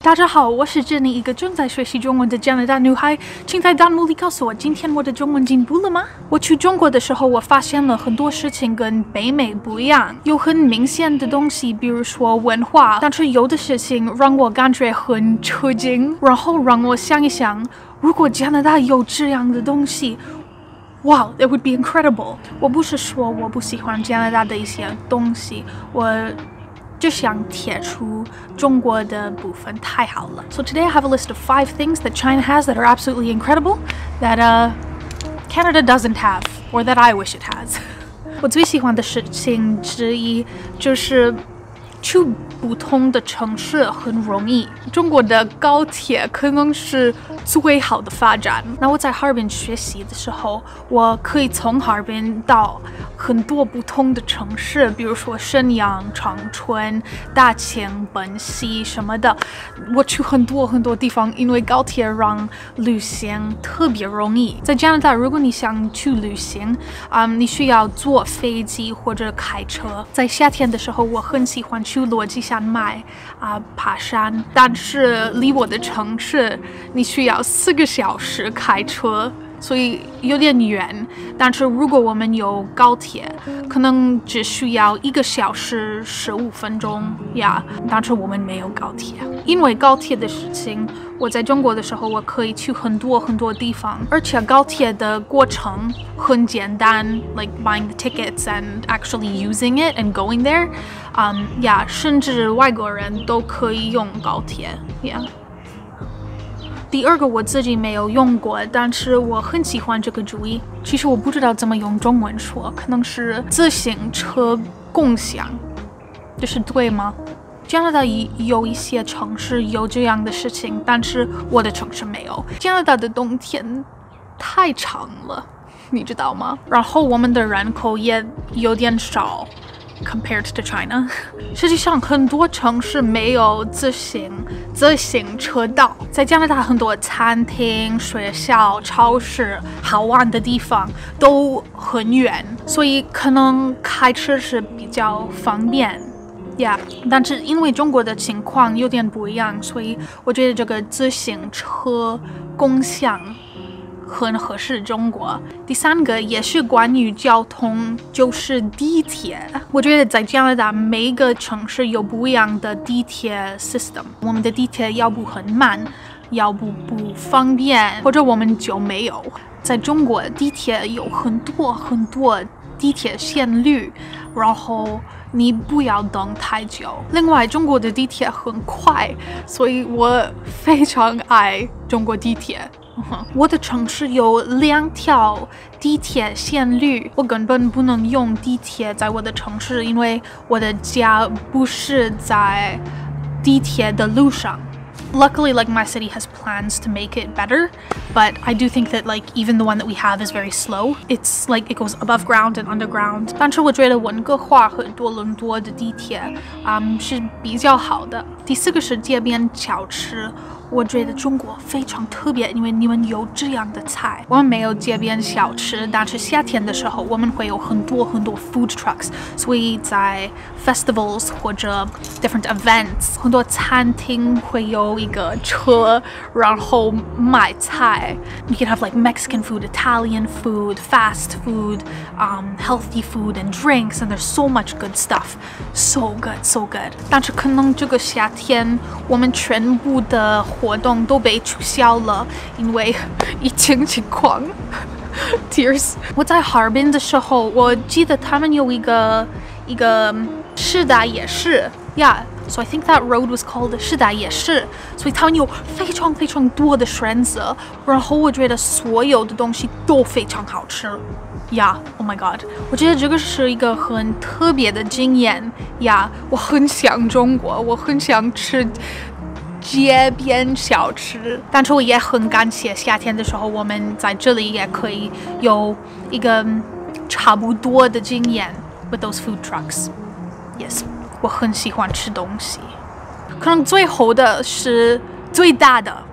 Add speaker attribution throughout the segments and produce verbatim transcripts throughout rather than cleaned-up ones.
Speaker 1: 大家好，我是珍妮，一个正在学习中文的加拿大女孩。请在弹幕里告诉我，今天我的中文进步了吗？我去中国的时候，我发现了很多事情跟北美不一样，有很明显的东西，比如说文化，但是有的事情让我感觉很吃惊，然后让我想一想，如果加拿大有这样的东西。Wow, it would be incredible. 我不是说我不喜欢加拿大的一些东西，我就想贴出中国的部分太好了。So today I have a list of five things that China has that are absolutely incredible that uh, Canada doesn't have, or that I wish it has. 我最喜欢的事情之一就是去不同的城市很容易。中国的高铁可能是最好的发展。那我在哈尔滨学习的时候，我可以从哈尔滨到很多不同的城市，比如说沈阳、长春、大庆、本溪什么的。我去很多很多地方，因为高铁让旅行特别容易。在加拿大，如果你想去旅行，嗯，你需要坐飞机或者开车。在夏天的时候，我很喜欢去落基山脉啊、呃、爬山，但是离我的城市你需要四个小时开车，所以有点远。但是如果我们有高铁，可能只需要一个小时十五分钟呀。但是我们没有高铁，因为高铁的事情，我在中国的时候，我可以去很多很多地方，而且高铁的过程很简单 ，like buying the tickets and actually using it and going there. 嗯呀，甚至外国人都可以用高铁呀。第二个我自己没有用过，但是我很喜欢这个主意。其实我不知道怎么用中文说，可能是自行车共享，这是对吗？加拿大有一些城市有这样的事情，但是我的城市没有。加拿大的冬天太长了，你知道吗？然后我们的人口也有点少。Compared to China， 实际上很多城市没有自行自行车道。在加拿大，很多餐厅、学校、超市、好玩的地方都很远，所以可能开车是比较方便。Yeah， 但是因为中国的情况有点不一样，所以我觉得这个自行车共享很合适中国。第三个也是关于交通，就是地铁。我觉得在加拿大每一个城市有不一样的地铁 system。我们的地铁要不很慢，要不不方便，或者我们就没有。在中国，地铁有很多很多地铁线路，然后你不要等太久。另外，中国的地铁很快，所以我非常爱中国地铁。我的城市有两条地铁线路，我根本不能用地铁在我的城市，因为我的家不是在地铁的路上。Luckily, like my city has plans to make it better, but I do think that like even the one that we have is very slow. It's like it goes above ground and underground. 但是我觉得温哥华和多伦多的地铁，嗯，是比较好的。第四个是街边小吃。我觉得中国非常特别，因为你们有这样的菜。我们没有街边小吃，但是夏天的时候我们会有很多很多 food trucks， 所以在 festivals 或者 different events， 很多餐厅会有一个车，然后卖菜。You can have like Mexican food, Italian food, fast food, um, healthy food and drinks, and there's so much good stuff. So good, so good. 但是可能这个夏天我们全部的活动都被取消了，因为疫情情况。Tears。我在哈尔滨的时候，我记得他们有一个一个师大夜市 ，Yeah。So I think that road was called 师大夜市，所以他们有非常非常多的选择，然后我觉得所有的东西都非常好吃。Yeah, oh my god！ 我觉得这个是一个很特别的经验。Yeah， 我很想中国，我很想吃街边小吃，但是我也很感谢夏天的时候，我们在这里也可以有一个差不多的经验 with those food trucks. Yes， 我很喜欢吃东西。可能最后的是最大的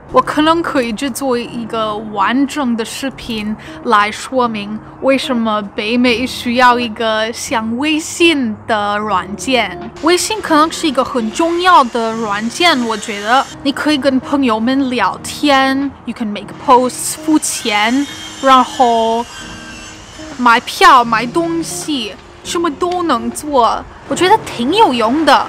Speaker 1: 我可能可以制作一个完整的视频来说明为什么北美需要一个像微信的软件。微信可能是一个很重要的软件，我觉得你可以跟朋友们聊天 ，you can make posts， 付钱，然后买票、买东西，什么都能做，我觉得挺有用的。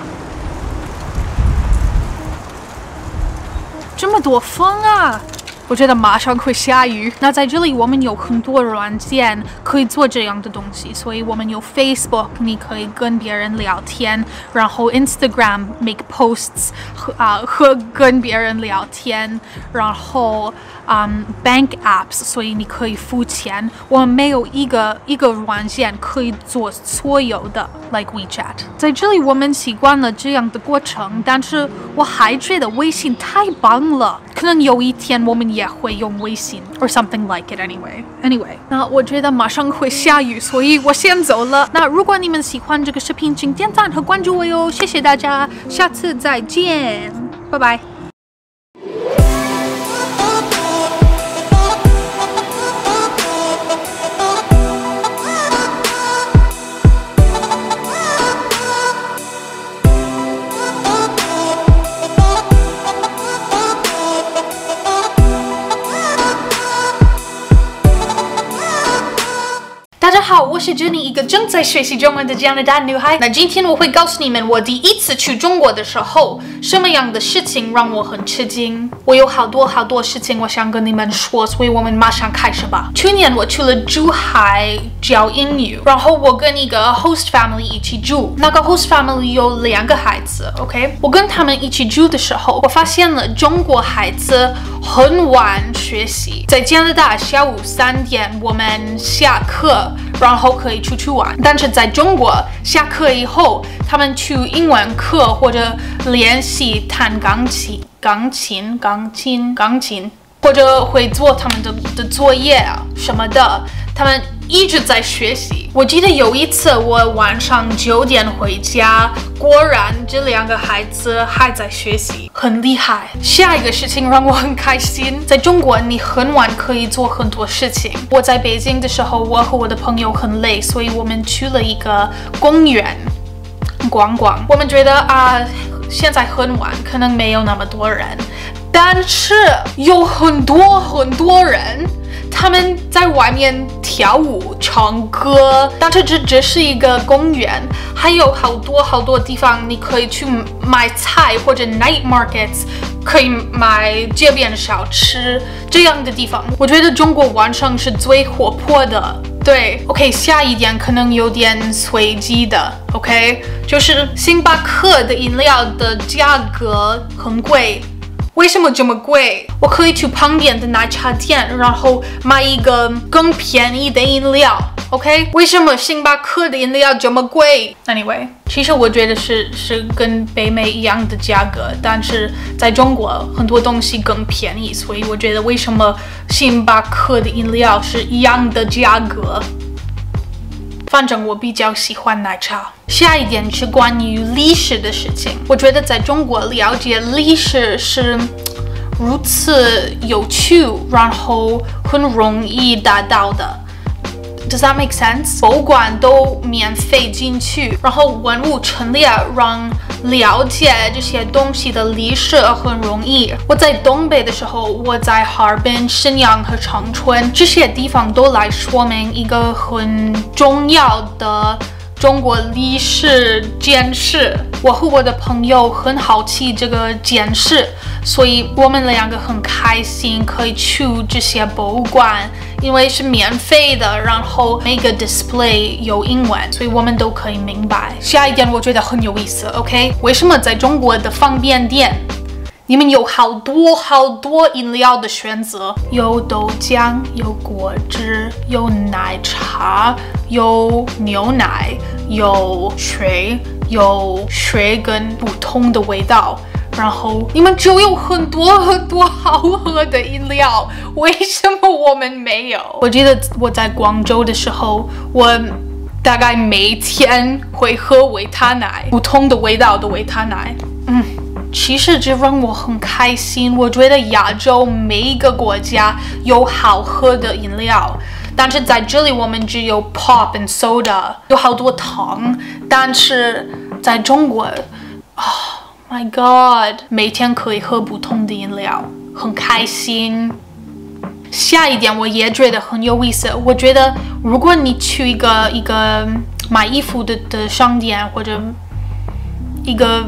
Speaker 1: 这么多风啊！我觉得马上会下雨。那在这里，我们有很多软件可以做这样的东西，所以我们有 Facebook， 你可以跟别人聊天，然后 Instagram make posts 和啊、呃、和跟别人聊天，然后嗯、um, bank apps， 所以你可以付钱。我们没有一个一个软件可以做所有的 ，like WeChat。在这里，我们习惯了这样的过程，但是我还觉得微信太棒了。可能有一天我们也会用微信 or something like it anyway. Anyway， 那我觉得马上会下雨，所以我先走了。那如果你们喜欢这个视频，请点赞和关注我哟，谢谢大家，下次再见，拜拜。大家好，我是 Jenny， 一个正在学习中文的加拿大女孩。那今天我会告诉你们，我第一次去中国的时候，什么样的事情让我很吃惊。我有好多好多事情我想跟你们说，所以我们马上开始吧。去年我去了珠海教英语，然后我跟一个 host family 一起住。那个 host family 有两个孩子 ，OK？ 我跟他们一起住的时候，我发现了中国孩子很晚学习。在加拿大下午三点我们下课。然后可以出去玩，但是在中国下课以后，他们去英文课或者练习弹钢琴、钢琴、钢琴、钢琴，或者会做他们的的作业啊什么的，他们一直在学习。我记得有一次我晚上九点回家，果然这两个孩子还在学习，很厉害。下一个事情让我很开心，在中国你很晚可以做很多事情。我在北京的时候，我和我的朋友很累，所以我们去了一个公园逛逛。我们觉得啊，现在很晚，可能没有那么多人，但是有很多很多人。他们在外面跳舞、唱歌，但是这只是一个公园，还有好多好多地方你可以去买菜，或者 night markets 可以买街边小吃这样的地方。我觉得中国晚上是最活泼的。对 ，OK， 下一点可能有点随机的 ，OK， 就是星巴克的饮料的价格很贵。为什么这么贵？我可以去旁边的奶茶店，然后买一个更便宜的饮料 ，OK？ 为什么星巴克的饮料这么贵 ？Anyway， 其实我觉得是是跟北美一样的价格，但是在中国很多东西更便宜，所以我觉得为什么星巴克的饮料是一样的价格？反正我比较喜欢奶茶。下一点是关于历史的事情。我觉得在中国了解历史是如此有趣，然后很容易达到的。Does that make sense？ 博物馆都免费进去，然后文物陈列让了解这些东西的历史很容易。我在东北的时候，我在哈尔滨、沈阳和长春这些地方都来说明一个很重要的中国历史件事。我和我的朋友很好奇这个件事，所以我们两个很开心可以去这些博物馆，因为是免费的，然后每个 display 有英文，所以我们都可以明白。下一点我觉得很有意思 ，OK？ 为什么在中国的方便店，你们有好多好多饮料的选择，有豆浆，有果汁，有奶茶，有牛奶，有水，有水跟不同的味道。然后你们就有很多很多好喝的饮料，为什么我们没有？我记得我在广州的时候，我大概每天会喝维他奶，不同的味道的维他奶。嗯。 其实这让我很开心。我觉得亚洲每一个国家有好喝的饮料，但是在这里我们只有 pop and soda， 有好多糖。但是在中国，哦 my god， 每天可以喝不同的饮料，很开心。下一点我也觉得很有意思，我觉得如果你去一个一个买衣服的的商店或者一个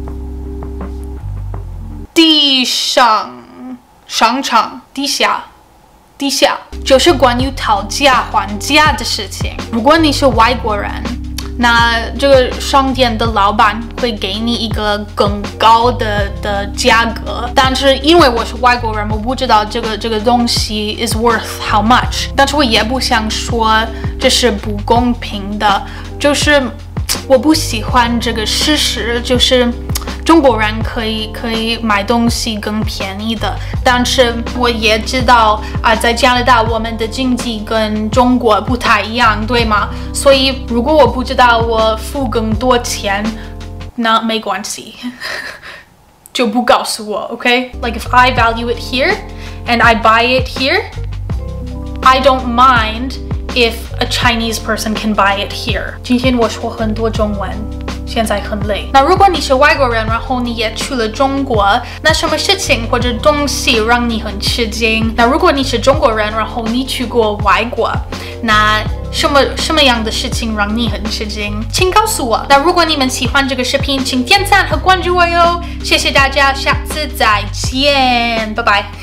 Speaker 1: 地上商场地下地下就是关于讨价还价的事情。如果你是外国人，那这个商店的老板会给你一个更高的的价格，但是因为我是外国人，我不知道这个这个东西 is worth how much， 但是我也不想说这是不公平的，就是我不喜欢这个事实，就是中国人可以可以买东西更便宜的，但是我也知道啊，在加拿大我们的经济跟中国不太一样，对吗？所以如果我不知道我付更多钱，那没关系，就不告诉我 ，OK？ Like if I value it here and I buy it here, I don't mind if a Chinese person can buy it here. 今天我说很多中文。现在很累。那如果你是外国人，然后你也去了中国，那什么事情或者东西让你很吃惊？那如果你是中国人，然后你去过外国，那什么什么样的事情让你很吃惊？请告诉我。那如果你们喜欢这个视频，请点赞和关注我哟。谢谢大家，下次再见，拜拜。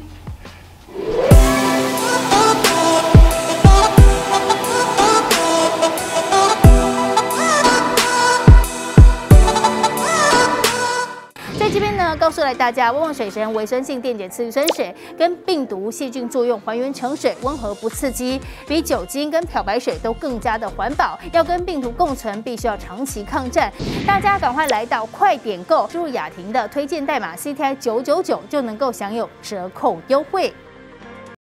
Speaker 2: 这边呢，告诉来大家，旺旺水神维生性电解次氯酸水跟病毒细菌作用还原成水，温和不刺激，比酒精跟漂白水都更加的环保。要跟病毒共存，必须要长期抗战。大家赶快来到快点购，输入雅婷的推荐代码 C T I 九九九就能够享有折扣优惠。